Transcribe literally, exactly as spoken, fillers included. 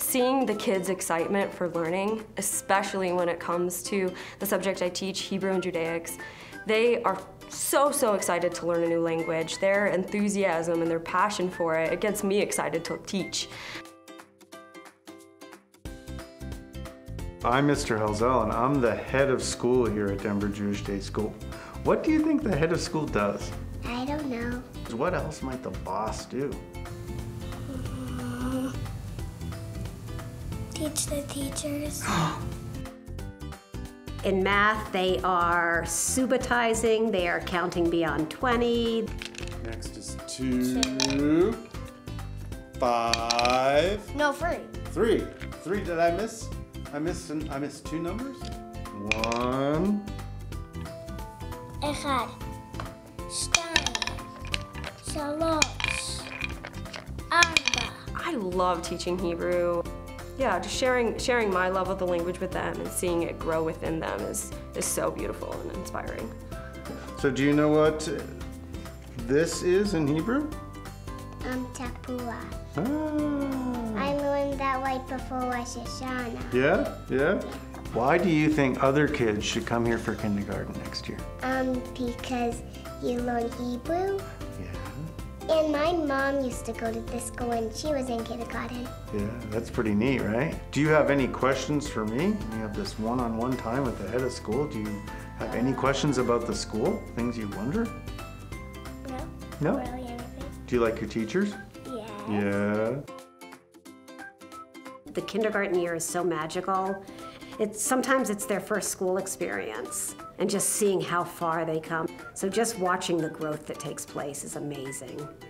Seeing the kids' excitement for learning, especially when it comes to the subject I teach, Hebrew and Judaics, they are so, so excited to learn a new language. Their enthusiasm and their passion for it, it gets me excited to teach. I'm Mister Halzel, and I'm the head of school here at Denver Jewish Day School. What do you think the head of school does? I don't know. What else might the boss do? Mm, teach the teachers. In math, they are subatizing, they are counting beyond twenty. Next is two, two. five. No, three. Three. Three, did I miss? I missed, an, I missed two numbers? One. אחד, שתיים, שלוש, ארבע. I love teaching Hebrew. Yeah, just sharing sharing my love of the language with them and seeing it grow within them is, is so beautiful and inspiring. So do you know what this is in Hebrew? Um, tapua. Ah. I learned that right before Rosh Hashanah. Yeah? Yeah? Why do you think other kids should come here for kindergarten next year? Um, because you learn Hebrew. Yeah. And my mom used to go to this school when she was in kindergarten. Yeah, that's pretty neat, right? Do you have any questions for me? You have this one-on-one time with the head of school. Do you have any questions about the school? Things you wonder? No? No? Not really anything. Do you like your teachers? Yeah. Yeah. The kindergarten year is so magical. It's, sometimes it's their first school experience, and just seeing how far they come. So just watching the growth that takes place is amazing.